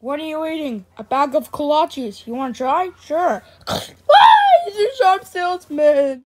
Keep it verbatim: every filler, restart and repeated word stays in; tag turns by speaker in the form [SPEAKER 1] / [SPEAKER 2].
[SPEAKER 1] What are you eating? A bag of Kolaches. You want to try? Sure. He's a sharp salesman.